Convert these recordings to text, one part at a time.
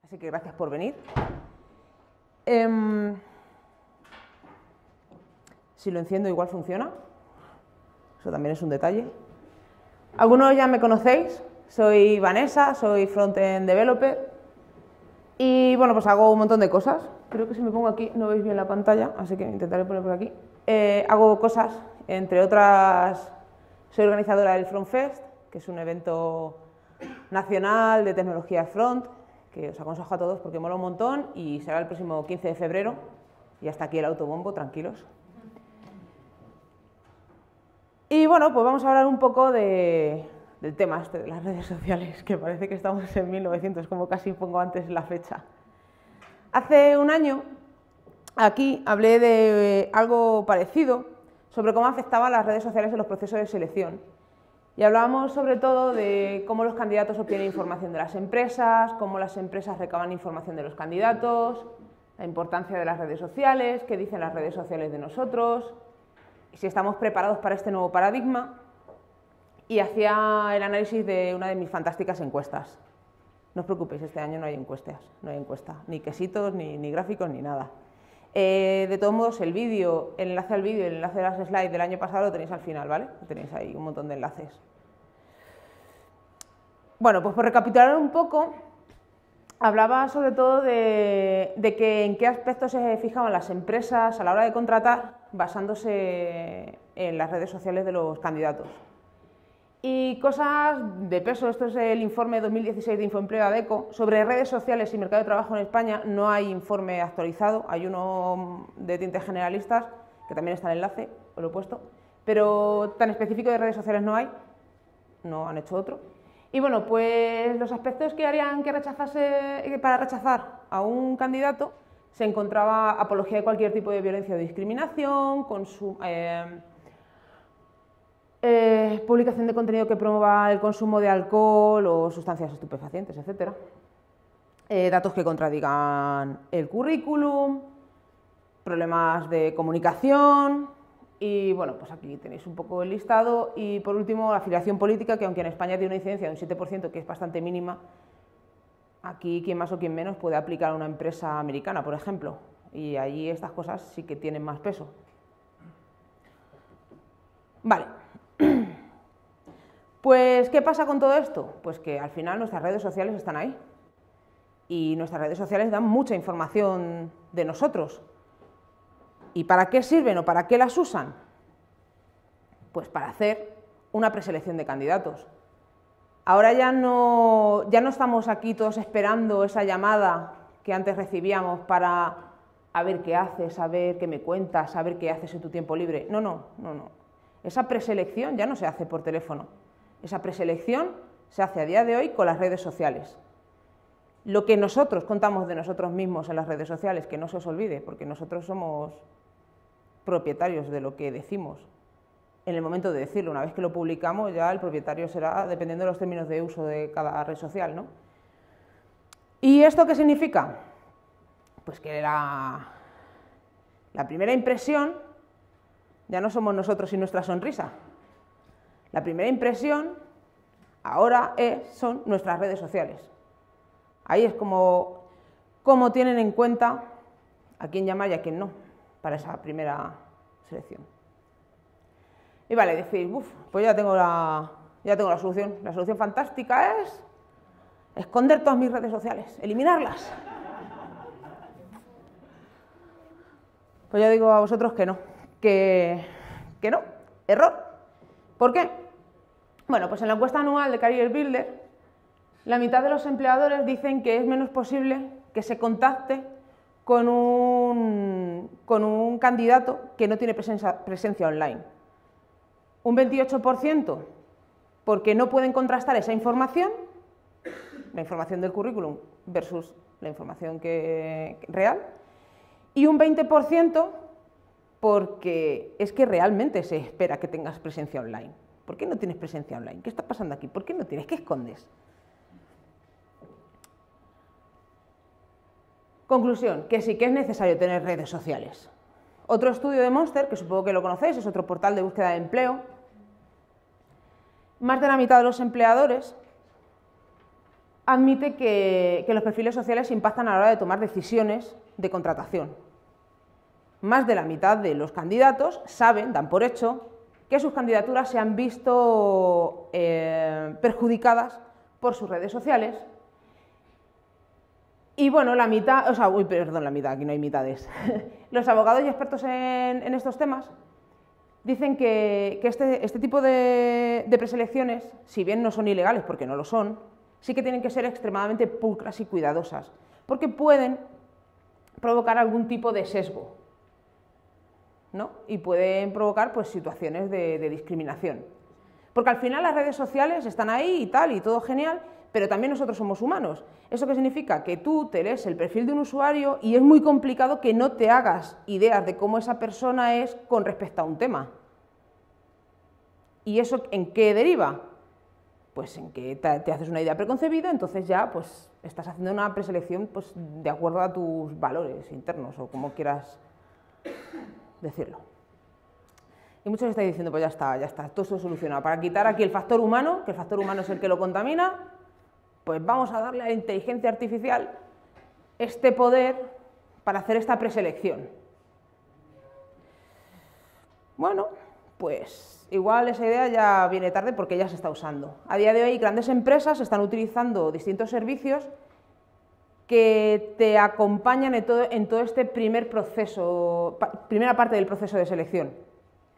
Así que gracias por venir. Si lo enciendo igual funciona. Eso también es un detalle. Algunos ya me conocéis. Soy Vanessa, soy Frontend Developer. Y bueno, pues hago un montón de cosas. Creo que si me pongo aquí no veis bien la pantalla, así que intentaré poner por aquí. Hago cosas, entre otras, soy organizadora del Front Fest, que es un evento nacional de tecnología front, que os aconsejo a todos porque mola un montón y será el próximo 15 de febrero. Y hasta aquí el autobombo, tranquilos. Y bueno, pues vamos a hablar un poco del tema este de las redes sociales, que parece que estamos en 1900, como casi pongo antes la fecha. Hace un año, aquí hablé de algo parecido, sobre cómo afectaban las redes sociales en los procesos de selección. Y hablábamos sobre todo de cómo los candidatos obtienen información de las empresas, cómo las empresas recaban información de los candidatos, la importancia de las redes sociales, qué dicen las redes sociales de nosotros, y si estamos preparados para este nuevo paradigma. Y hacía el análisis de una de mis fantásticas encuestas. No os preocupéis, este año no hay encuestas, ni quesitos, ni gráficos, ni nada. De todos modos, el enlace al vídeo y el enlace de las slides del año pasado lo tenéis al final, ¿vale? Tenéis ahí un montón de enlaces. Bueno, pues por recapitular un poco, hablaba sobre todo de que en qué aspectos se fijaban las empresas a la hora de contratar, basándose en las redes sociales de los candidatos. Y cosas de peso, esto es el informe 2016 de Infoempleo ADECO, sobre redes sociales y mercado de trabajo en España. No hay informe actualizado, hay uno de tintes generalistas, que también está en el enlace, os lo he puesto, pero tan específico de redes sociales no hay, no han hecho otro. Y bueno, pues los aspectos que harían que para rechazar a un candidato, se encontraba apología de cualquier tipo de violencia o discriminación, publicación de contenido que promueva el consumo de alcohol o sustancias estupefacientes, etc. Datos que contradigan el currículum, problemas de comunicación y bueno, pues aquí tenéis un poco el listado. Y por último, la afiliación política, que aunque en España tiene una incidencia de un 7%, que es bastante mínima, aquí quien más o quien menos puede aplicar a una empresa americana, por ejemplo, y allí estas cosas sí que tienen más peso. Vale. Pues, ¿qué pasa con todo esto? Pues que al final nuestras redes sociales están ahí y nuestras redes sociales dan mucha información de nosotros. ¿Y para qué sirven o para qué las usan? Pues para hacer una preselección de candidatos. Ahora ya no estamos aquí todos esperando esa llamada que antes recibíamos para a ver qué haces, a ver qué me cuentas, a ver qué haces en tu tiempo libre. No. Esa preselección ya no se hace por teléfono. Esa preselección se hace a día de hoy con las redes sociales. Lo que nosotros contamos de nosotros mismos en las redes sociales, que no se os olvide, porque nosotros somos propietarios de lo que decimos en el momento de decirlo. Una vez que lo publicamos, ya el propietario será dependiendo de los términos de uso de cada red social, ¿no? ¿Y esto qué significa? Pues que la primera impresión ya no somos nosotros y nuestra sonrisa. La primera impresión ahora son nuestras redes sociales. Ahí es como tienen en cuenta a quién llamar y a quién no para esa primera selección. Y vale, decís, pues ya tengo la solución. La solución fantástica es esconder todas mis redes sociales, eliminarlas. Pues yo digo a vosotros que no. Que no, error. ¿Por qué? Bueno, pues en la encuesta anual de Career Builder, la mitad de los empleadores dicen que es menos posible que se contacte con un candidato que no tiene presencia online. Un 28% porque no pueden contrastar esa información, la información del currículum versus la información real, y un 20% porque es que realmente se espera que tengas presencia online. ¿Por qué no tienes presencia online? ¿Qué está pasando aquí? ¿Por qué no tienes? ¿Qué escondes? Conclusión, que sí que es necesario tener redes sociales. Otro estudio de Monster, que supongo que lo conocéis, es otro portal de búsqueda de empleo. Más de la mitad de los empleadores admite que los perfiles sociales impactan a la hora de tomar decisiones de contratación. Más de la mitad de los candidatos saben, dan por hecho, que sus candidaturas se han visto perjudicadas por sus redes sociales. Y bueno, la mitad, la mitad, aquí no hay mitades. Los abogados y expertos en estos temas dicen que este tipo de preselecciones, si bien no son ilegales, porque no lo son, sí que tienen que ser extremadamente pulcras y cuidadosas, porque pueden provocar algún tipo de sesgo, ¿no? Y pueden provocar pues, situaciones de discriminación. Porque al final las redes sociales están ahí y tal, y todo genial, pero también nosotros somos humanos. ¿Eso qué significa? Que tú te lees el perfil de un usuario y es muy complicado que no te hagas ideas de cómo esa persona es con respecto a un tema. ¿Y eso en qué deriva? Pues en que te haces una idea preconcebida, entonces ya pues, estás haciendo una preselección pues, de acuerdo a tus valores internos o como quieras decirlo. Y muchos estáis diciendo, pues ya está, todo esto solucionado. Para quitar aquí el factor humano, que el factor humano es el que lo contamina, pues vamos a darle a la inteligencia artificial este poder para hacer esta preselección. Bueno, pues igual esa idea ya viene tarde porque ya se está usando. A día de hoy grandes empresas están utilizando distintos servicios que te acompañan en todo este primera parte del proceso de selección.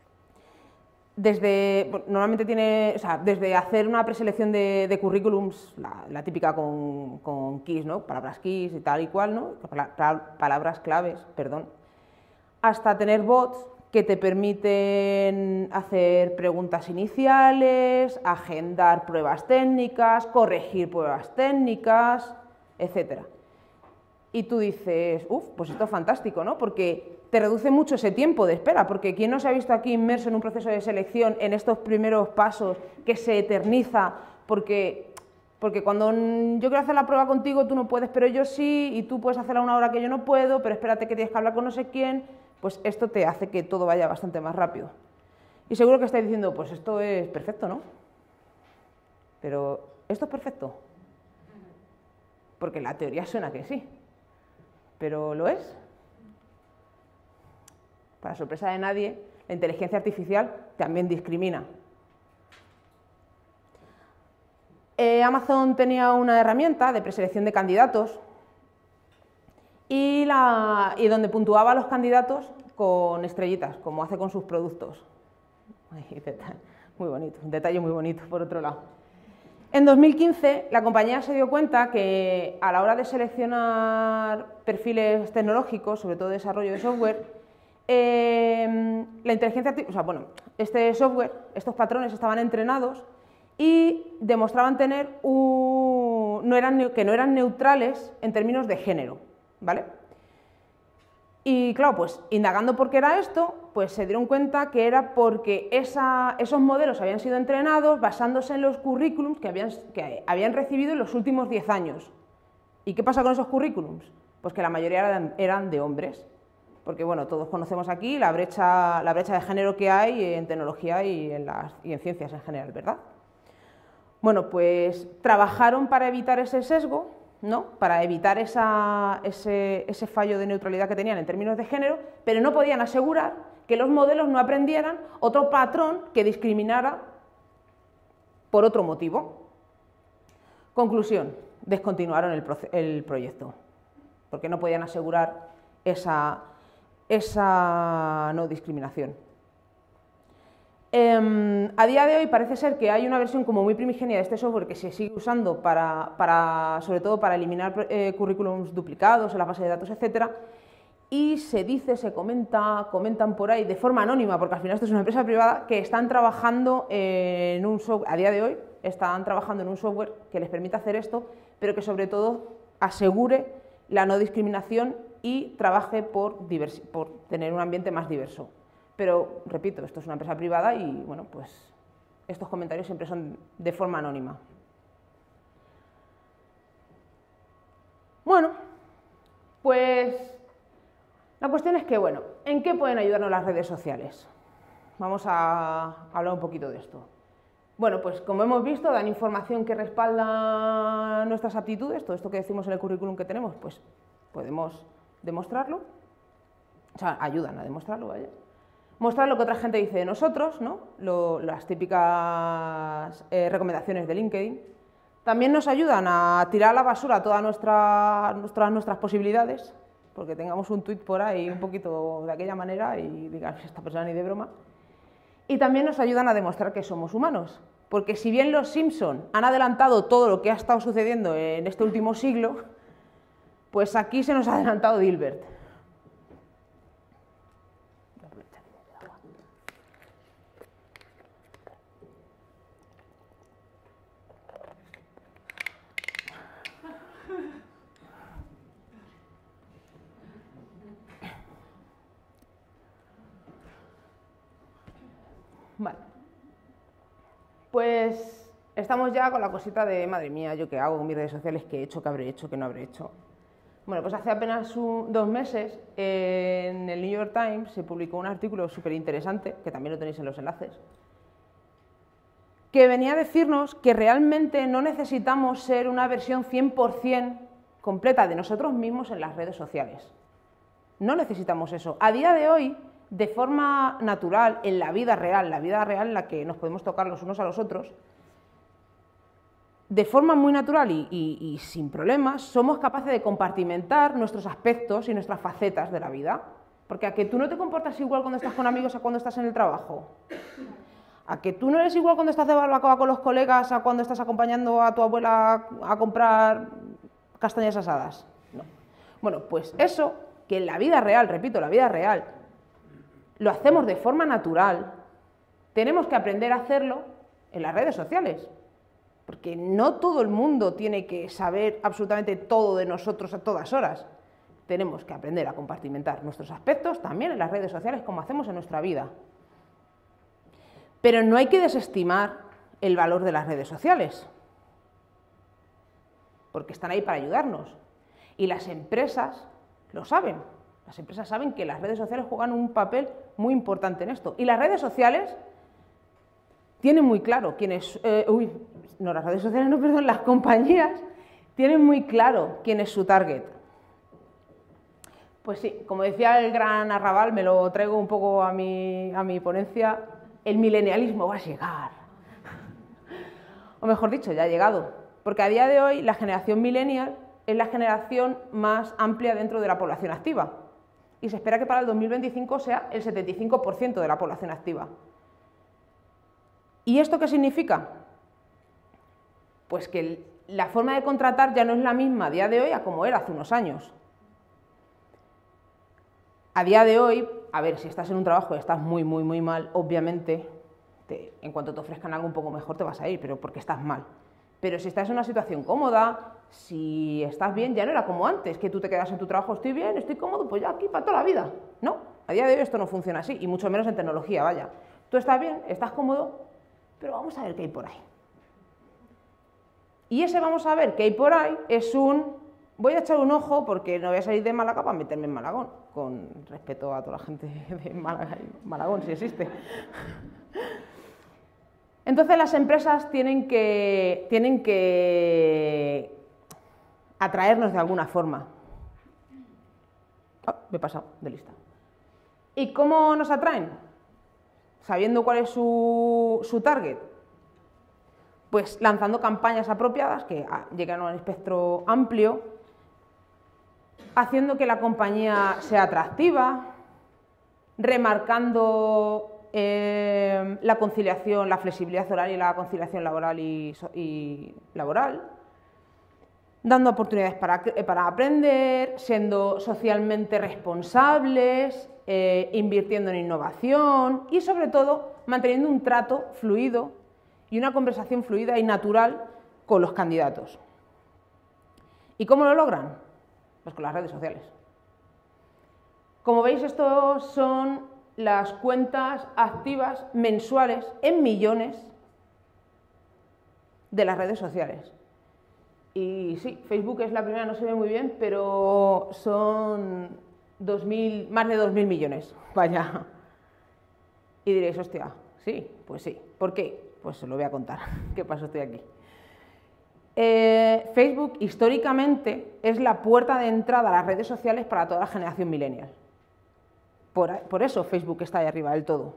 Desde hacer una preselección de currículums, la típica con keys, ¿no? Palabras keys y tal y cual, ¿no? Palabras claves, perdón, hasta tener bots que te permiten hacer preguntas iniciales, agendar pruebas técnicas, corregir pruebas técnicas, etc. Y tú dices, pues esto es fantástico, ¿no? Porque te reduce mucho ese tiempo de espera, porque ¿quién no se ha visto aquí inmerso en un proceso de selección, en estos primeros pasos, que se eterniza? Porque cuando yo quiero hacer la prueba contigo, tú no puedes, pero yo sí, y tú puedes hacerla a una hora que yo no puedo, pero espérate que tienes que hablar con no sé quién, pues esto te hace que todo vaya bastante más rápido. Y seguro que estáis diciendo, pues esto es perfecto, ¿no? Pero, ¿esto es perfecto? Porque la teoría suena que sí, pero ¿lo es? Para sorpresa de nadie, la inteligencia artificial también discrimina. Amazon tenía una herramienta de preselección de candidatos y donde puntuaba a los candidatos con estrellitas, como hace con sus productos. Muy bonito, un detalle muy bonito, por otro lado. En 2015, la compañía se dio cuenta que a la hora de seleccionar perfiles tecnológicos, sobre todo desarrollo de software, la inteligencia artificial, este software, estos patrones estaban entrenados y demostraban tener que no eran neutrales en términos de género, ¿vale? Y claro, pues indagando por qué era esto, pues se dieron cuenta que era porque esos modelos habían sido entrenados basándose en los currículums que habían recibido en los últimos 10 años. ¿Y qué pasa con esos currículums? Pues que la mayoría eran de hombres. Porque bueno, todos conocemos aquí la brecha de género que hay en tecnología y en ciencias en general, ¿verdad? Bueno, pues trabajaron para evitar ese sesgo, ¿no? Para evitar ese fallo de neutralidad que tenían en términos de género, pero no podían asegurar que los modelos no aprendieran otro patrón que discriminara por otro motivo. Conclusión, descontinuaron el proyecto, porque no podían asegurar esa no discriminación. A día de hoy parece ser que hay una versión como muy primigenia de este software que se sigue usando sobre todo para eliminar currículums duplicados en la base de datos, etcétera, y comentan por ahí de forma anónima, porque al final esto es una empresa privada, que están trabajando en un software, a día de hoy están trabajando en un software que les permite hacer esto, pero que sobre todo asegure la no discriminación y trabaje por tener un ambiente más diverso. Pero, repito, esto es una empresa privada y, bueno, pues estos comentarios siempre son de forma anónima. Bueno, pues la cuestión es que, bueno, ¿en qué pueden ayudarnos las redes sociales? Vamos a hablar un poquito de esto. Bueno, pues como hemos visto, dan información que respalda nuestras aptitudes, todo esto que decimos en el currículum que tenemos, pues podemos demostrarlo, o sea, ayudan a demostrarlo, vaya. Mostrar lo que otra gente dice de nosotros, ¿no? Las típicas recomendaciones de LinkedIn. También nos ayudan a tirar a la basura todas nuestras posibilidades, porque tengamos un tuit por ahí un poquito de aquella manera y digan, esta persona ni de broma. Y también nos ayudan a demostrar que somos humanos, porque si bien los Simpson han adelantado todo lo que ha estado sucediendo en este último siglo, pues aquí se nos ha adelantado Dilbert. Vale. Pues estamos ya con la cosita de, madre mía, ¿yo qué hago con mis redes sociales? ¿Qué he hecho? ¿Qué habré hecho? ¿Qué no habré hecho? Bueno, pues hace apenas 2 meses en el New York Times se publicó un artículo súper interesante, que también lo tenéis en los enlaces, que venía a decirnos que realmente no necesitamos ser una versión 100% completa de nosotros mismos en las redes sociales. No necesitamos eso. A día de hoy, de forma natural, en la vida real en la que nos podemos tocar los unos a los otros, de forma muy natural y sin problemas, somos capaces de compartimentar nuestros aspectos y nuestras facetas de la vida. Porque a que tú no te comportas igual cuando estás con amigos a cuando estás en el trabajo. A que tú no eres igual cuando estás de barbacoa con los colegas a cuando estás acompañando a tu abuela a comprar castañas asadas. No. Bueno, pues eso, que en la vida real, repito, la vida real, lo hacemos de forma natural, tenemos que aprender a hacerlo en las redes sociales, porque no todo el mundo tiene que saber absolutamente todo de nosotros a todas horas. Tenemos que aprender a compartimentar nuestros aspectos también en las redes sociales, como hacemos en nuestra vida. Pero no hay que desestimar el valor de las redes sociales, porque están ahí para ayudarnos. Y las empresas lo saben. Las empresas saben que las redes sociales juegan un papel muy importante en esto. Y las redes sociales tienen muy claro las compañías tienen muy claro quién es su target. Pues sí, como decía el gran Arrabal, me lo traigo un poco a mi ponencia, el milenialismo va a llegar. O mejor dicho, ya ha llegado. Porque a día de hoy la generación millennial es la generación más amplia dentro de la población activa. Y se espera que para el 2025 sea el 75% de la población activa. ¿Y esto qué significa? Pues que la forma de contratar ya no es la misma a día de hoy a como era hace unos años. A día de hoy, a ver, si estás en un trabajo y estás muy mal, obviamente, en cuanto te ofrezcan algo un poco mejor te vas a ir, pero porque estás mal. Pero si estás en una situación cómoda, si estás bien, ya no era como antes, que tú te quedas en tu trabajo, estoy bien, estoy cómodo, pues ya aquí para toda la vida. No, a día de hoy esto no funciona así, y mucho menos en tecnología, vaya. Tú estás bien, estás cómodo, pero vamos a ver qué hay por ahí. Y ese vamos a ver qué hay por ahí es voy a echar un ojo porque no voy a salir de Málaga para meterme en Malagón, con respeto a toda la gente de Málaga y Malagón, si existe. Entonces las empresas tienen que atraernos de alguna forma. Me he pasado de lista. ¿Y cómo nos atraen? Sabiendo cuál es su target. Pues lanzando campañas apropiadas que llegan a un espectro amplio, haciendo que la compañía sea atractiva, remarcando la conciliación, la flexibilidad horaria y la conciliación laboral y laboral, dando oportunidades para aprender, siendo socialmente responsables, invirtiendo en innovación y sobre todo manteniendo un trato fluido y una conversación fluida y natural con los candidatos. ¿Y cómo lo logran? Pues con las redes sociales. Como veis, estos son las cuentas activas mensuales en millones de las redes sociales. Y sí, Facebook es la primera, no se ve muy bien, pero son más de 2.000 millones. Vaya. Y diréis, hostia, sí, pues sí. ¿Por qué? Pues os lo voy a contar. ¿Qué pasó? Estoy aquí. Facebook históricamente es la puerta de entrada a las redes sociales para toda la generación millennial. Por eso Facebook está ahí arriba del todo.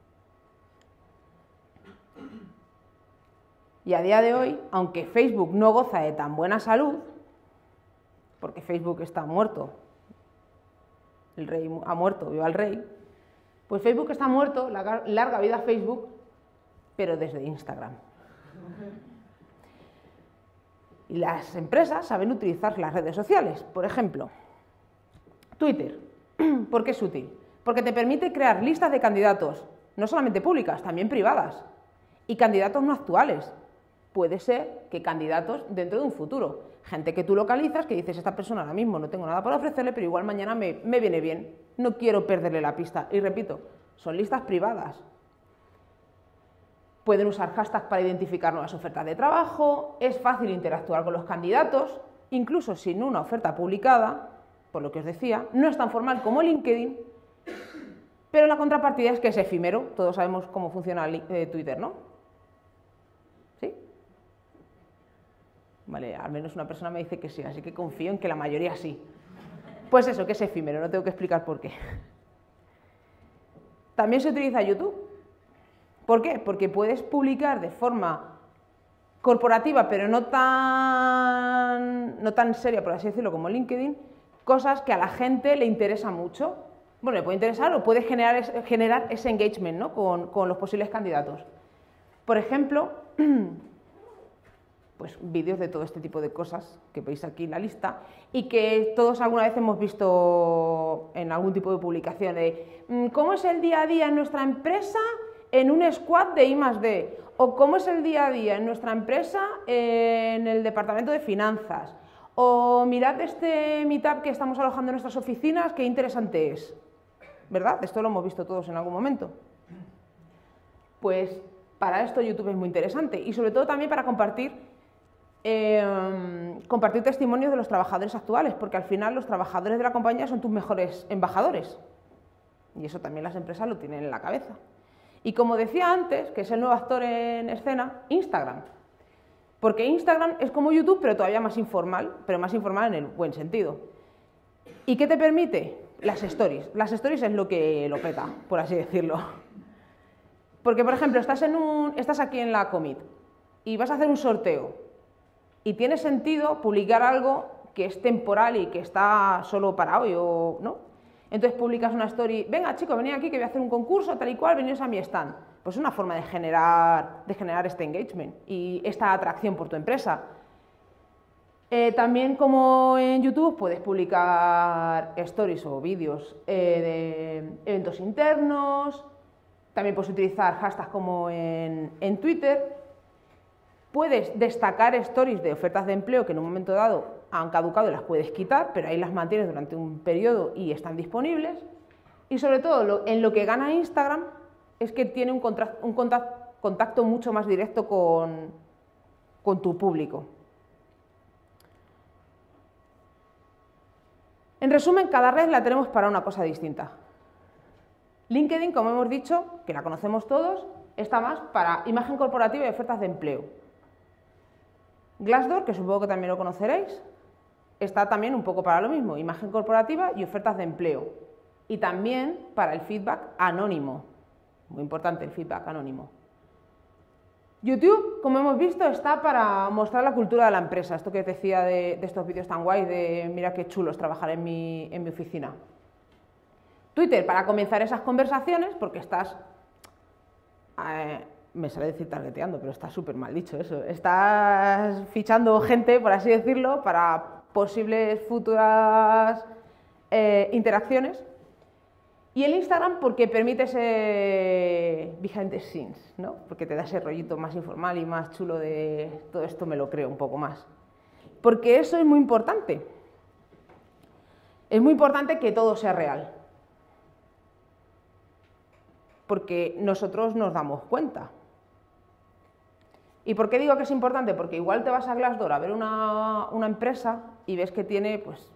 Y a día de hoy, aunque Facebook no goza de tan buena salud, porque Facebook está muerto, el rey ha muerto, viva el rey, pues Facebook está muerto, larga vida Facebook, pero desde Instagram. Y las empresas saben utilizar las redes sociales. Por ejemplo, Twitter. ¿Por qué es útil? Porque te permite crear listas de candidatos, no solamente públicas, también privadas, y candidatos no actuales. Puede ser que candidatos dentro de un futuro. Gente que tú localizas, que dices, esta persona ahora mismo no tengo nada para ofrecerle, pero igual mañana me viene bien. No quiero perderle la pista. Y repito, son listas privadas. Pueden usar hashtags para identificar nuevas ofertas de trabajo, es fácil interactuar con los candidatos, incluso sin una oferta publicada, por lo que os decía, no es tan formal como LinkedIn, pero la contrapartida es que es efímero. Todos sabemos cómo funciona Twitter, ¿no? ¿Sí? Vale, al menos una persona me dice que sí, así que confío en que la mayoría sí. Pues eso, que es efímero, no tengo que explicar por qué. También se utiliza YouTube. ¿Por qué? Porque puedes publicar de forma corporativa, pero no tan seria, por así decirlo, como LinkedIn, cosas que a la gente le interesa mucho. Bueno, le puede interesar o puede generar ese engagement, ¿no? con los posibles candidatos. Por ejemplo, pues vídeos de todo este tipo de cosas que veis aquí en la lista y que todos alguna vez hemos visto en algún tipo de publicación de ¿cómo es el día a día en nuestra empresa en un squad de I+D? O ¿cómo es el día a día en nuestra empresa en el departamento de finanzas? O mirad este meetup que estamos alojando en nuestras oficinas, qué interesante es. ¿Verdad? Esto lo hemos visto todos en algún momento. Pues para esto YouTube es muy interesante y sobre todo también para compartir testimonios de los trabajadores actuales, porque al final los trabajadores de la compañía son tus mejores embajadores y eso también las empresas lo tienen en la cabeza. Y como decía antes, que es el nuevo actor en escena, Instagram. Porque Instagram es como YouTube, pero todavía más informal, pero más informal en el buen sentido. ¿Y qué te permite? Las stories. Las stories es lo que lo peta, por así decirlo. Porque, por ejemplo, estás aquí en la Commit y vas a hacer un sorteo y tiene sentido publicar algo que es temporal y que está solo para hoy, o ¿no? Entonces publicas una story, venga chicos, venid aquí que voy a hacer un concurso, tal y cual, venid a mi stand. Pues es una forma de generar este engagement y esta atracción por tu empresa. También como en YouTube puedes publicar stories o vídeos de eventos internos, también puedes utilizar hashtags como en Twitter. Puedes destacar stories de ofertas de empleo que en un momento dado han caducado y las puedes quitar, pero ahí las mantienes durante un periodo y están disponibles. Y sobre todo en lo que gana Instagram es que tiene un contacto mucho más directo con tu público. En resumen, cada red la tenemos para una cosa distinta. LinkedIn, como hemos dicho, que la conocemos todos, está más para imagen corporativa y ofertas de empleo. Glassdoor, que supongo que también lo conoceréis, está también un poco para lo mismo, imagen corporativa y ofertas de empleo. Y también para el feedback anónimo, muy importante el feedback anónimo. YouTube, como hemos visto, está para mostrar la cultura de la empresa, esto que os decía de estos vídeos tan guays de mira qué chulo es trabajar en mi oficina. Twitter, para comenzar esas conversaciones, porque estás... me sale decir targeteando, pero está súper mal dicho eso. Estás fichando gente, por así decirlo, para posibles futuras interacciones. Y el Instagram porque permite ese behind the scenes, ¿no? Porque te da ese rollito más informal y más chulo de todo esto me lo creo un poco más. Porque eso es muy importante. Es muy importante que todo sea real. Porque nosotros nos damos cuenta. ¿Y por qué digo que es importante? Porque igual te vas a Glassdoor a ver una empresa y ves que tiene, pues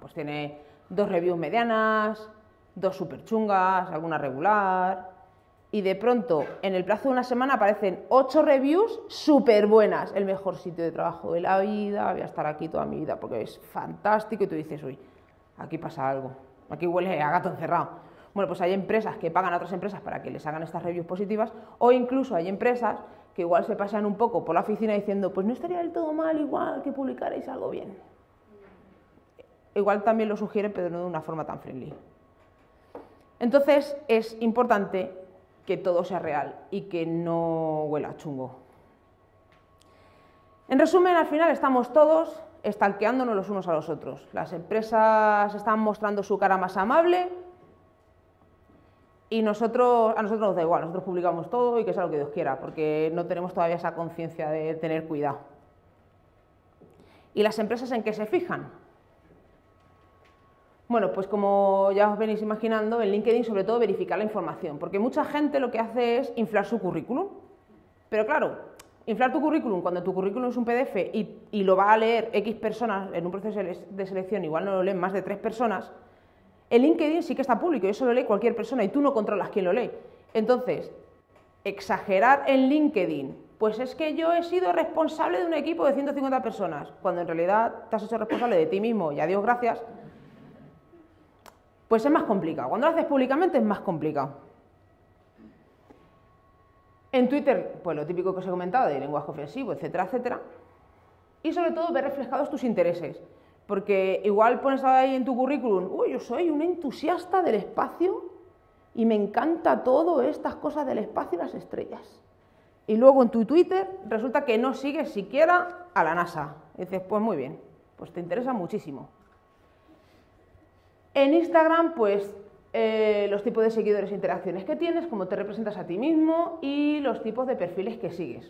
tiene 2 reviews medianas, 2 súper chungas, alguna regular, y de pronto en el plazo de una semana aparecen 8 reviews súper buenas, el mejor sitio de trabajo de la vida, voy a estar aquí toda mi vida porque es fantástico, y tú dices, uy, aquí pasa algo, aquí huele a gato encerrado. Bueno, pues hay empresas que pagan a otras empresas para que les hagan estas reviews positivas, o incluso hay empresas que igual se pasean un poco por la oficina diciendo, pues no estaría del todo mal igual que publicarais algo bien. Igual también lo sugieren, pero no de una forma tan friendly. Entonces es importante que todo sea real y que no huela chungo. En resumen, al final estamos todos stalkeándonos los unos a los otros. Las empresas están mostrando su cara más amable y a nosotros nos da igual, nosotros publicamos todo y que sea lo que Dios quiera, porque no tenemos todavía esa conciencia de tener cuidado. ¿Y las empresas en qué se fijan? Bueno, pues como ya os venís imaginando, en LinkedIn sobre todo verificar la información, porque mucha gente lo que hace es inflar su currículum. Pero claro, inflar tu currículum cuando tu currículum es un PDF y lo va a leer X personas en un proceso de selección, igual no lo leen más de 3 personas, en LinkedIn sí que está público y eso lo lee cualquier persona y tú no controlas quién lo lee. Entonces, exagerar en LinkedIn, pues es que yo he sido responsable de un equipo de 150 personas, cuando en realidad te has hecho responsable de ti mismo y a Dios gracias, pues es más complicado. Cuando lo haces públicamente es más complicado. En Twitter, pues lo típico que os he comentado de lenguaje ofensivo, etcétera, etcétera. Y sobre todo ver reflejados tus intereses. Porque igual pones ahí en tu currículum, uy, yo soy un entusiasta del espacio y me encanta todo estas cosas del espacio y las estrellas. Y luego en tu Twitter resulta que no sigues siquiera a la NASA. Y dices, pues muy bien, pues te interesa muchísimo. En Instagram, pues los tipos de seguidores e interacciones que tienes, cómo te representas a ti mismo y los tipos de perfiles que sigues.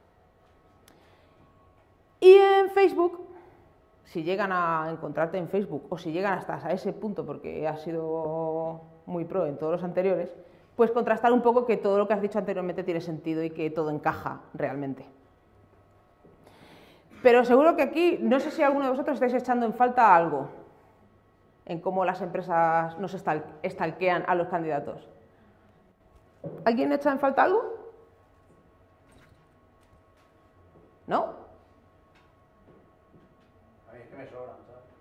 Y en Facebook, si llegan a encontrarte en Facebook o si llegan hasta a ese punto porque has sido muy pro en todos los anteriores, pues contrastar un poco que todo lo que has dicho anteriormente tiene sentido y que todo encaja realmente. Pero seguro que aquí, no sé si alguno de vosotros estáis echando en falta algo en cómo las empresas nos stalkean a los candidatos. ¿Alguien echa en falta algo? ¿No? A mí es que me sobran,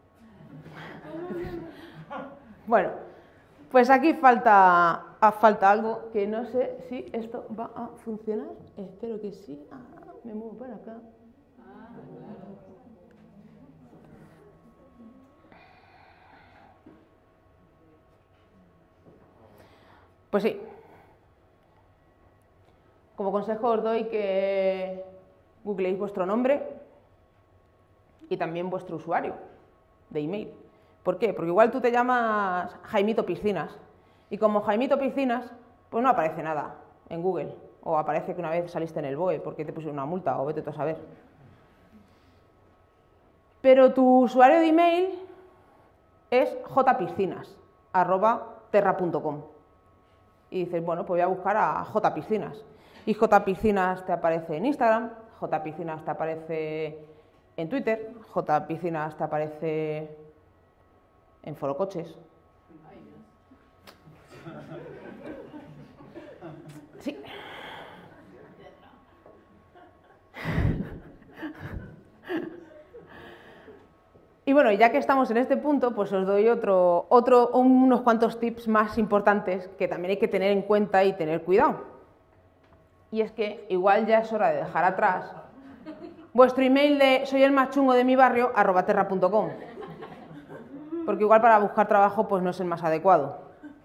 ¿sabes? Bueno, pues aquí falta algo que no sé si esto va a funcionar. Espero que sí. Me muevo para acá. Pues sí. Como consejo os doy que googleéis vuestro nombre y también vuestro usuario de email. ¿Por qué? Porque igual tú te llamas Jaimito Piscinas y como Jaimito Piscinas, pues no aparece nada en Google. O aparece que una vez saliste en el BOE porque te pusieron una multa o vete tú a saber. Pero tu usuario de email es jpiscinas@terra.com. Y dices, bueno, pues voy a buscar a jpiscinas. Y jpiscinas te aparece en Instagram, jpiscinas te aparece en Twitter, jpiscinas te aparece en Forocoches. Sí. Y bueno, ya que estamos en este punto, pues os doy unos cuantos tips más importantes que también hay que tener en cuenta y tener cuidado. Y es que igual ya es hora de dejar atrás vuestro email de soy el más chungo de mi barrio @terra.com, porque igual para buscar trabajo pues no es el más adecuado.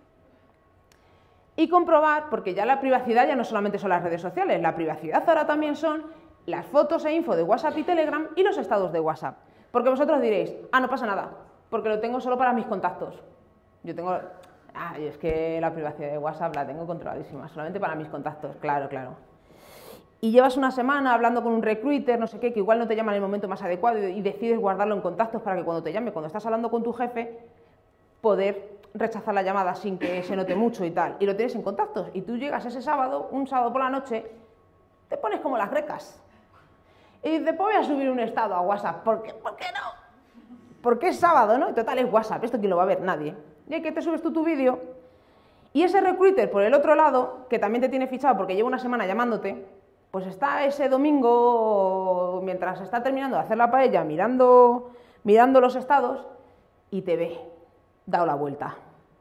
Y comprobar, porque ya la privacidad ya no solamente son las redes sociales, la privacidad ahora también son las fotos e info de WhatsApp y Telegram y los estados de WhatsApp. Porque vosotros diréis, no pasa nada, porque lo tengo solo para mis contactos. Yo tengo, y es que la privacidad de WhatsApp la tengo controladísima, solamente para mis contactos, claro, claro. Y llevas una semana hablando con un recruiter, no sé qué, que igual no te llama en el momento más adecuado y decides guardarlo en contactos para que cuando te llame, cuando estás hablando con tu jefe, poder rechazar la llamada sin que se note mucho y tal. Y lo tienes en contactos. Y tú llegas ese sábado, un sábado por la noche, te pones como las grecas. Y dices, pues voy a subir un estado a WhatsApp. ¿Por qué no? Porque es sábado, ¿no? Y total es WhatsApp. ¿Esto quién lo va a ver? Nadie. Y ahí que te subes tú tu vídeo Y ese recruiter, por el otro lado, que también te tiene fichado porque lleva una semana llamándote, pues está ese domingo, mientras está terminando de hacer la paella, mirando los estados y te ve, dado la vuelta.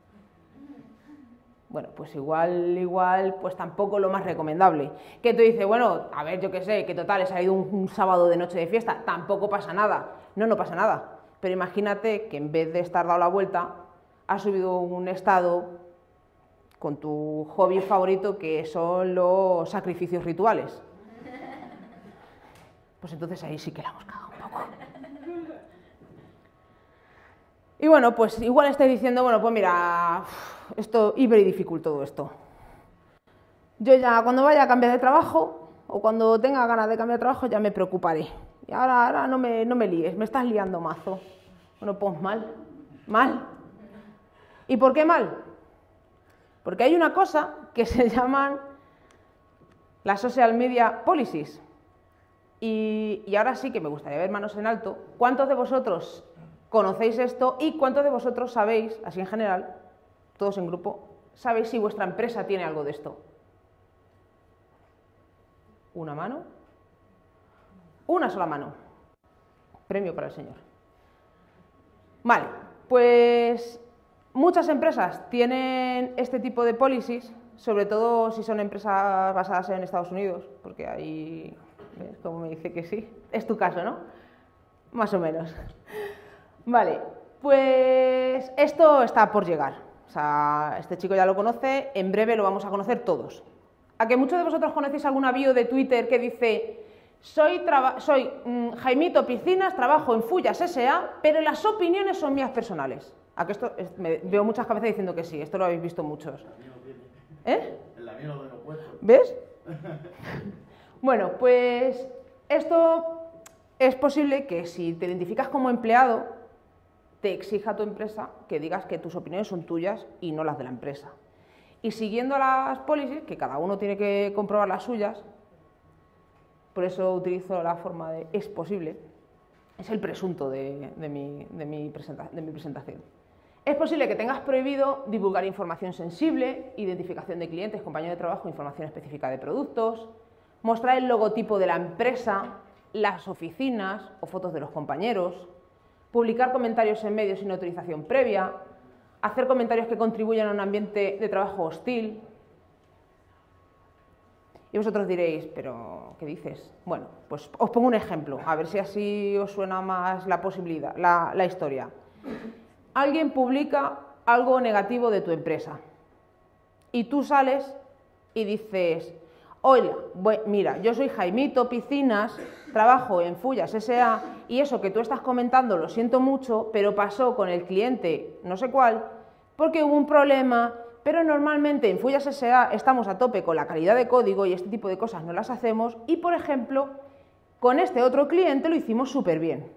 Bueno, pues igual, pues tampoco lo más recomendable. Que tú dices, bueno, a ver, yo qué sé, que total, he salido un sábado de noche de fiesta, tampoco pasa nada. No pasa nada. Pero imagínate que en vez de estar dado la vuelta, has subido un estado con tu hobby favorito, que son los sacrificios rituales. Pues entonces ahí sí que la hemos cagado un poco. Y bueno, pues igual estáis diciendo, bueno, pues mira, esto es very difficult todo esto. Yo ya cuando vaya a cambiar de trabajo, o cuando tenga ganas de cambiar de trabajo, ya me preocuparé. Y ahora no me líes, me estás liando mazo. Bueno, pues mal. ¿Y por qué mal? Porque hay una cosa que se llaman las social media policies. Y ahora sí que me gustaría ver manos en alto. ¿Cuántos de vosotros conocéis esto y cuántos de vosotros sabéis, así en general, todos en grupo, sabéis si vuestra empresa tiene algo de esto? ¿Una mano? Una sola mano. Premio para el señor. Vale, pues muchas empresas tienen este tipo de policies, sobre todo si son empresas basadas en Estados Unidos, porque ahí, ¿ves? Como me dice que sí, es tu caso, ¿no? Más o menos. Vale, pues esto está por llegar. O sea, este chico ya lo conoce, en breve lo vamos a conocer todos. ¿A que muchos de vosotros conocéis alguna bio de Twitter que dice: soy Jaimito Piscinas, trabajo en Fullas S.A., pero las opiniones son mías personales? ¿A que esto veo muchas cabezas diciendo que sí? Esto lo habéis visto muchos. ¿Eh? En la mía lo tengo puesto. ¿Ves? Bueno, pues esto es posible que si te identificas como empleado, te exija tu empresa que digas que tus opiniones son tuyas y no las de la empresa. Y siguiendo las policies, que cada uno tiene que comprobar las suyas, por eso utilizo la forma de es posible, es el presunto de mi presentación. Es posible que tengas prohibido divulgar información sensible, identificación de clientes, compañeros de trabajo, información específica de productos, mostrar el logotipo de la empresa, las oficinas o fotos de los compañeros, publicar comentarios en medios sin autorización previa, hacer comentarios que contribuyan a un ambiente de trabajo hostil. Y vosotros diréis, ¿pero qué dices? Bueno, pues os pongo un ejemplo, a ver si así os suena más la posibilidad, la historia. Alguien publica algo negativo de tu empresa y tú sales y dices: oye, mira, yo soy Jaimito Piscinas, trabajo en Fullas S.A. y eso que tú estás comentando lo siento mucho, pero pasó con el cliente no sé cuál, porque hubo un problema, pero normalmente en Fullas S.A. estamos a tope con la calidad de código y este tipo de cosas no las hacemos y, por ejemplo, con este otro cliente lo hicimos súper bien.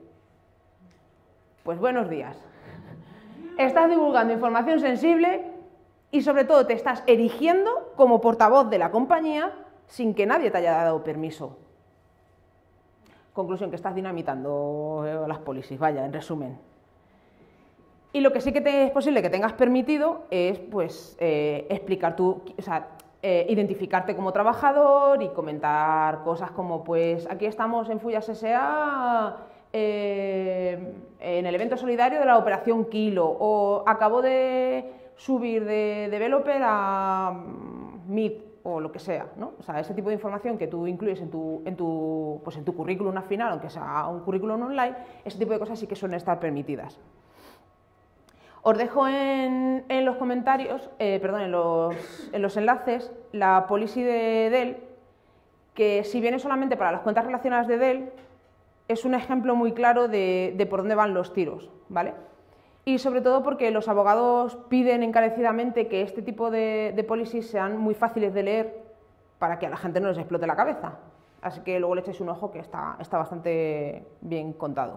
Pues buenos días. Estás divulgando información sensible y sobre todo te estás erigiendo como portavoz de la compañía sin que nadie te haya dado permiso. Conclusión, que estás dinamitando las policies, vaya, en resumen. Y lo que sí que es posible que tengas permitido es, pues, explicar identificarte como trabajador y comentar cosas como, pues, aquí estamos en Fullas S.A., en el evento solidario de la Operación Kilo, o acabo de subir de developer a Meet, o lo que sea, ¿no? O sea, ese tipo de información que tú incluyes en tu currículum al final, aunque sea un currículum online, ese tipo de cosas sí que suelen estar permitidas. Os dejo en los comentarios, en los enlaces, la policy de Dell, que si viene solamente para las cuentas relacionadas de Dell, es un ejemplo muy claro de por dónde van los tiros, ¿vale? Y sobre todo porque los abogados piden encarecidamente que este tipo de policies sean muy fáciles de leer para que a la gente no les explote la cabeza. Así que luego le echéis un ojo, que está bastante bien contado.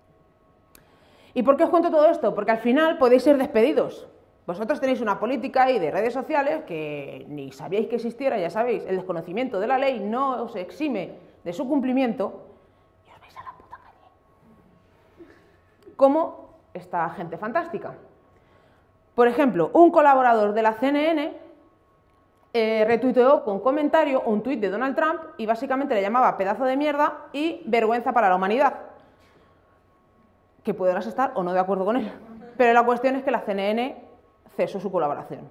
¿Y por qué os cuento todo esto? Porque al final podéis ser despedidos. Vosotros tenéis una política ahí de redes sociales que ni sabíais que existiera, ya sabéis, el desconocimiento de la ley no os exime de su cumplimiento y os vais a la puta calle. ¿Cómo esta gente fantástica? Por ejemplo, un colaborador de la CNN retuiteó con comentario un tuit de Donald Trump y básicamente le llamaba pedazo de mierda y vergüenza para la humanidad. Que podrás estar o no de acuerdo con él. Pero la cuestión es que la CNN cesó su colaboración.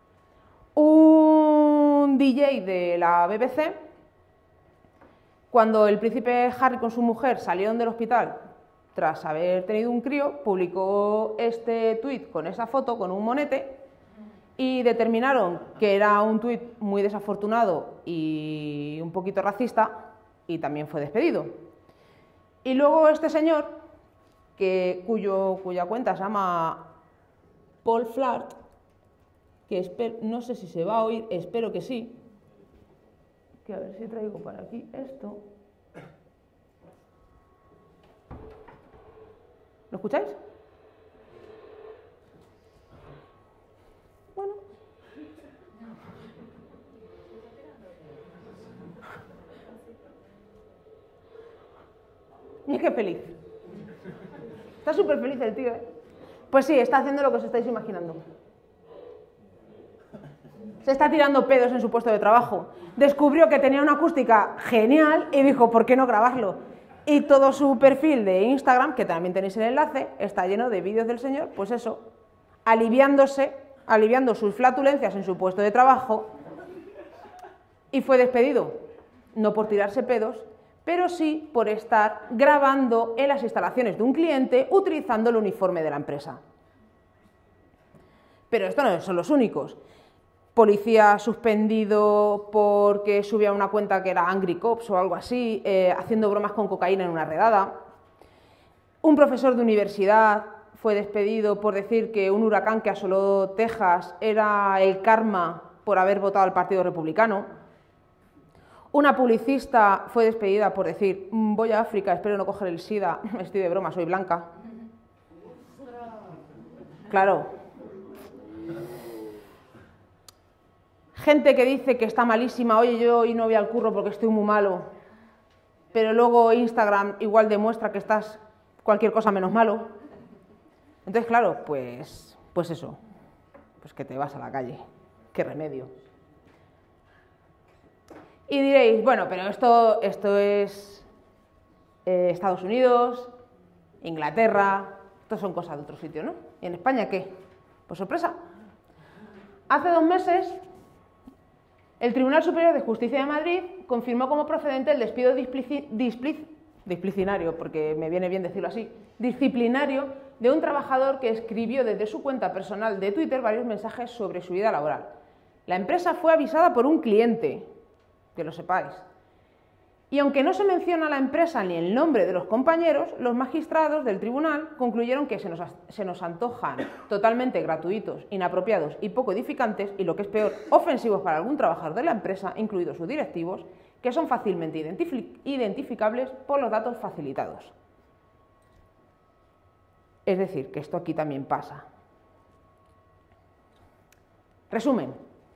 Un DJ de la BBC, cuando el príncipe Harry con su mujer salieron del hospital tras haber tenido un crío, publicó este tuit con esa foto, con un monete, y determinaron que era un tuit muy desafortunado y un poquito racista, y también fue despedido. Y luego este señor, cuya cuenta se llama Paul Flart, que no sé si se va a oír, espero que sí, que a ver si traigo para aquí esto. ¿Lo escucháis? Bueno. Mira qué feliz. Está súper feliz el tío, ¿eh? Pues sí, está haciendo lo que os estáis imaginando. Se está tirando pedos en su puesto de trabajo. Descubrió que tenía una acústica genial y dijo, ¿por qué no grabarlo? Y todo su perfil de Instagram, que también tenéis el enlace, está lleno de vídeos del señor, pues eso, aliviando sus flatulencias en su puesto de trabajo, y fue despedido, no por tirarse pedos, pero sí por estar grabando en las instalaciones de un cliente utilizando el uniforme de la empresa. Pero estos no son los únicos. Policía suspendido porque subía una cuenta que era Angry Cops o algo así, haciendo bromas con cocaína en una redada. Un profesor de universidad fue despedido por decir que un huracán que asoló Texas era el karma por haber votado al Partido Republicano. Una publicista fue despedida por decir, voy a África, espero no coger el SIDA, estoy de broma, soy blanca. Claro. Gente que dice que está malísima, oye, yo hoy no voy al curro porque estoy muy malo, pero luego Instagram igual demuestra que estás cualquier cosa menos malo. Entonces, claro, pues eso, pues que te vas a la calle, qué remedio. Y diréis, bueno, pero esto es Estados Unidos, Inglaterra, esto son cosas de otro sitio, ¿no? ¿Y en España qué? Pues sorpresa. Hace 2 meses, el Tribunal Superior de Justicia de Madrid confirmó como procedente el despido disciplinario, porque me viene bien decirlo así, disciplinario de un trabajador que escribió desde su cuenta personal de Twitter varios mensajes sobre su vida laboral. La empresa fue avisada por un cliente, que lo sepáis. Y aunque no se menciona la empresa ni el nombre de los compañeros, los magistrados del tribunal concluyeron que se nos antojan totalmente gratuitos, inapropiados y poco edificantes, y lo que es peor, ofensivos para algún trabajador de la empresa, incluidos sus directivos, que son fácilmente identificables por los datos facilitados. Es decir, que esto aquí también pasa. Resumen.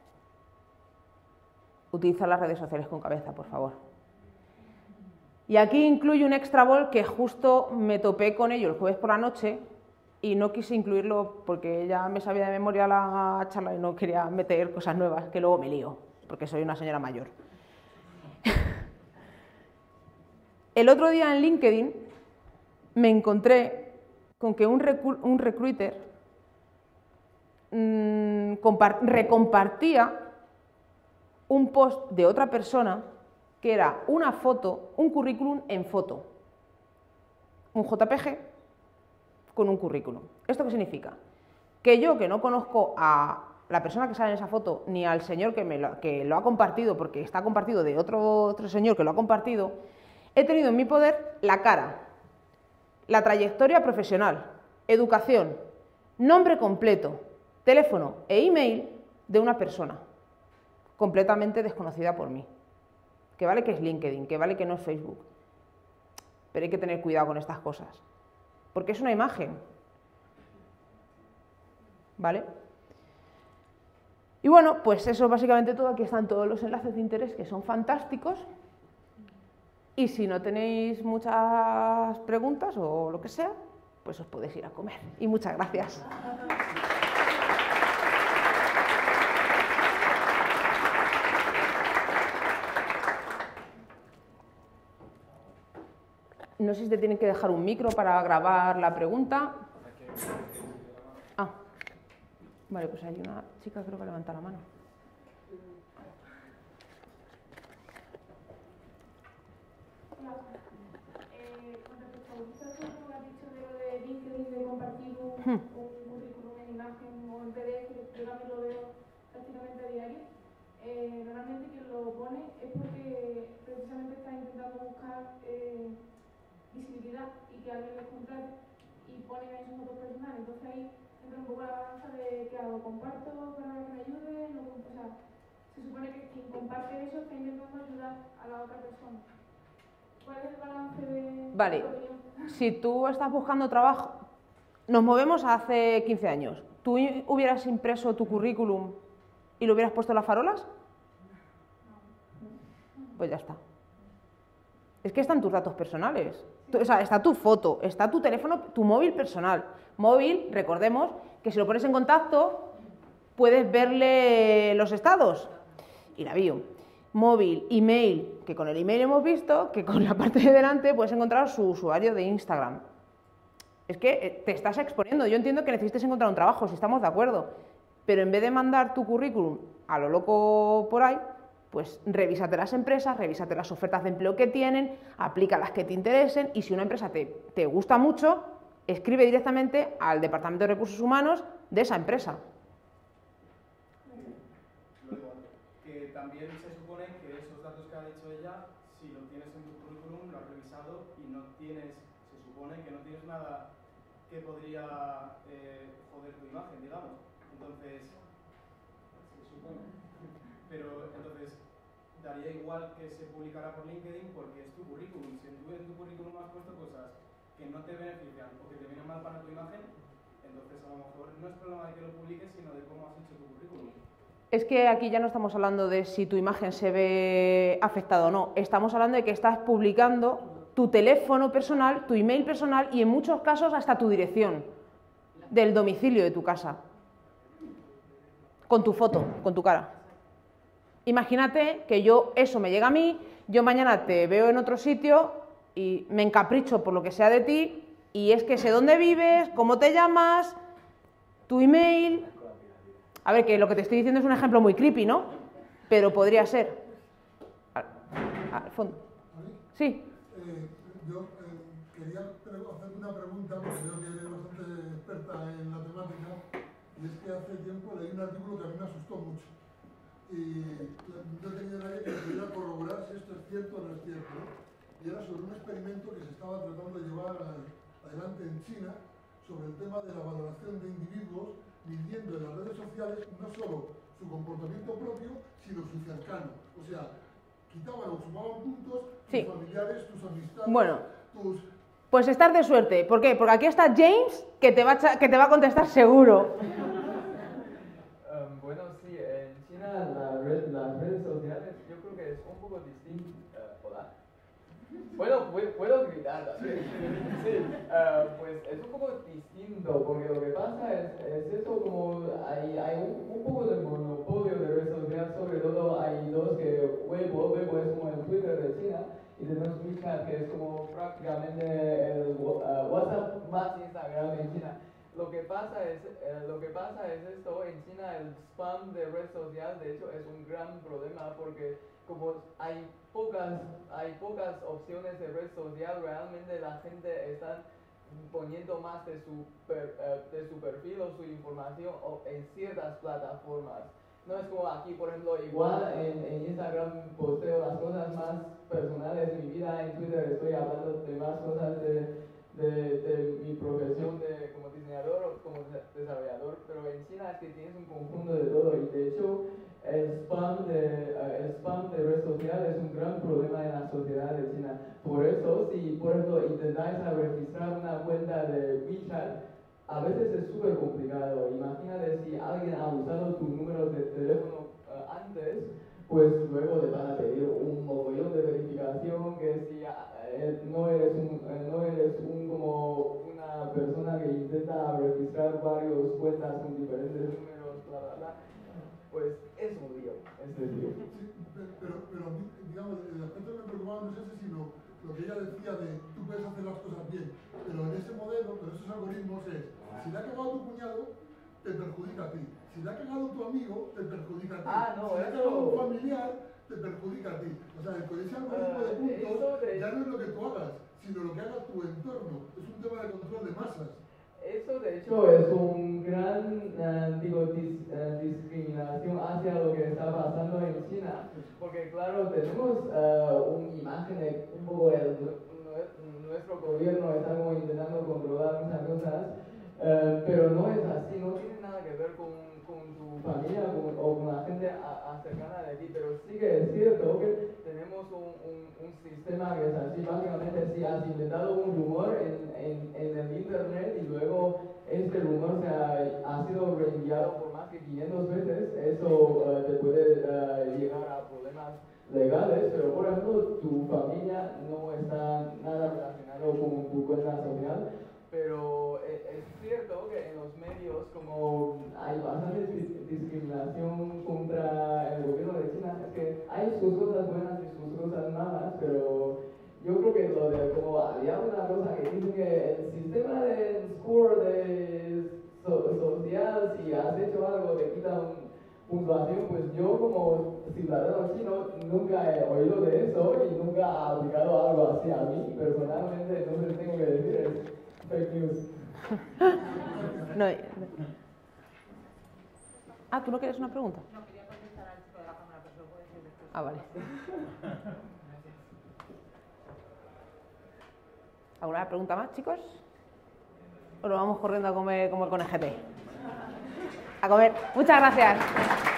Utiliza las redes sociales con cabeza, por favor. Y aquí incluyo un extra ball que justo me topé con ello el jueves por la noche y no quise incluirlo porque ya me sabía de memoria la charla y no quería meter cosas nuevas, que luego me lío, porque soy una señora mayor. El otro día en LinkedIn me encontré con que un recruiter recompartía un post de otra persona que era una foto, un currículum en foto, un JPG con un currículum. ¿Esto qué significa? Que yo, que no conozco a la persona que sale en esa foto, ni al señor que lo ha compartido, porque está compartido de otro señor que lo ha compartido, he tenido en mi poder la cara, la trayectoria profesional, educación, nombre completo, teléfono e email de una persona completamente desconocida por mí. Que vale que es LinkedIn, que vale que no es Facebook. Pero hay que tener cuidado con estas cosas, porque es una imagen. ¿Vale? Y bueno, pues eso es básicamente todo. Aquí están todos los enlaces de interés que son fantásticos. Y si no tenéis muchas preguntas o lo que sea, pues os podéis ir a comer. Y muchas gracias. No sé si te tienen que dejar un micro para grabar la pregunta. Ah, vale, pues hay una chica, creo que levanta la mano. Con respecto a lo que has dicho de lo de LinkedIn, de compartir un currículum en imagen o en PDF, yo también lo veo prácticamente a diario. Normalmente quien lo pone es porque precisamente está intentando buscar visibilidad y que alguien les contrate y ponen ahí sus fotos personales. Entonces ahí entra un poco la balanza de qué hago, comparto para que me ayude, no, o sea, se supone que quien comparte eso está intentando ayudar a la otra persona. ¿Cuál es el balance de Vale, si tú estás buscando trabajo, nos movemos a hace 15 años. ¿Tú hubieras impreso tu currículum y lo hubieras puesto en las farolas? Pues ya está. Es que están tus datos personales. O sea, está tu foto, está tu teléfono, tu móvil personal. Móvil, recordemos que si lo pones en contacto, puedes verle los estados y la bio. Móvil, email, que con el email hemos visto que con la parte de delante puedes encontrar su usuario de Instagram. Es que te estás exponiendo. Yo entiendo que necesites encontrar un trabajo, si estamos de acuerdo, pero en vez de mandar tu currículum a lo loco por ahí, pues revísate las empresas, revísate las ofertas de empleo que tienen, aplica las que te interesen y si una empresa te gusta mucho, escribe directamente al Departamento de Recursos Humanos de esa empresa. Luego, que también se supone que esos datos que ha dicho ella, si lo tienes en tu currículum, lo has revisado y no tienes, se supone que no tienes nada que podría joder tu imagen, digamos. Entonces, se supone. Pero entonces, daría igual que se publicara por LinkedIn porque es tu currículum. Si tú en tu currículum has puesto cosas que no te benefician o que te vienen mal para tu imagen, entonces a lo mejor no es problema de que lo publiques, sino de cómo has hecho tu currículum. Es que aquí ya no estamos hablando de si tu imagen se ve afectada o no. Estamos hablando de que estás publicando tu teléfono personal, tu email personal y en muchos casos hasta tu dirección del domicilio de tu casa. Con tu foto, con tu cara. Imagínate que eso me llega a mí, yo mañana te veo en otro sitio y me encapricho por lo que sea de ti y es que sé dónde vives, cómo te llamas, tu email. A ver, que lo que te estoy diciendo es un ejemplo muy creepy, ¿no? Pero podría ser. Al fondo. Sí. Yo quería hacerte una pregunta, porque veo que eres bastante experta en la temática, y es que hace tiempo leí un artículo que a mí me asustó mucho. Y no tenía nadie que me pudiera corroborar si esto es cierto o no es cierto, ¿no? Y era sobre un experimento que se estaba tratando de llevar adelante en China sobre el tema de la valoración de individuos midiendo en las redes sociales no solo su comportamiento propio, sino su cercano. O sea, quitaban o sumaban puntos tus familiares, tus amistades, bueno, tus... Pues estás de suerte. ¿Por qué? Porque aquí está James, que te va a contestar seguro. Bueno, sí, en China las redes sociales yo creo que es un poco distinto. ¿Hola? Bueno, puedo gritar también. Sí, pues es un poco distinto, porque lo que pasa es eso, como hay un poco de monopolio de redes sociales, sobre todo hay dos que Weibo es como el Twitter de China, y tenemos WeChat que es como prácticamente el WhatsApp más Instagram en China. Lo que pasa es esto, en China el spam de red social de hecho es un gran problema porque como hay pocas opciones de red social, realmente la gente está poniendo más de su perfil o su información en ciertas plataformas. No es como aquí, por ejemplo, igual en Instagram posteo las cosas más personales de mi vida, en Twitter estoy hablando de más cosas de mi profesión como diseñador o como desarrollador, pero en China es que tienes un conjunto de todo y de hecho el spam de red social es un gran problema en la sociedad de China. Por eso, si por ejemplo intentáis registrar una cuenta de WeChat, a veces es súper complicado. Imagínate si alguien ha usado tu número de teléfono antes, pues luego te van a pedir un mogollón de verificación, que si no eres como una persona que intenta registrar varias cuentas con diferentes números, bla, bla, bla, pues es un lío, es decir. Sí, pero digamos, el aspecto que me preocupaba no es ese, sino lo que ella decía de tú puedes hacer las cosas bien, pero en ese modelo, pero esos algoritmos es, si le ha cagado tu cuñado, te perjudica a ti. Si le ha cagado tu amigo, te perjudica a ti. No, si le ha cagado un familiar, te perjudica a ti. O sea, con ese algoritmo de puntos ya no es lo que tú hagas, sino lo que haga tu entorno. Es un tema de control de masas. Eso de hecho es un gran discriminación hacia lo que está pasando en China, porque claro, tenemos una imagen de un poco nuestro gobierno está como intentando controlar muchas cosas, pero no es así, no tiene nada que ver con tu familia o con la gente cercana de ti, pero sí que es cierto que tenemos un sistema que es así, básicamente si has inventado un rumor en el internet y luego este rumor ha sido reenviado por más que 500 veces, eso te puede llevar a problemas legales, pero por ejemplo tu familia no está nada relacionado con tu cuenta social. Pero es cierto que en los medios, como hay bastante discriminación contra el gobierno de China, es que hay sus cosas buenas y sus cosas malas, pero yo creo que como había una cosa que dice que el sistema de score de social, si has hecho algo, te quita puntuación, pues yo como ciudadano chino nunca he oído de eso y nunca he aplicado algo así a mí personalmente, entonces tengo que decir fake news. No. ¿Tú no quieres una pregunta? No, quería contestar al chico de la cámara, pero lo puedo decir después. Vale. ¿Alguna pregunta más, chicos? ¿O nos vamos corriendo a comer como el conejete? A comer. Muchas gracias.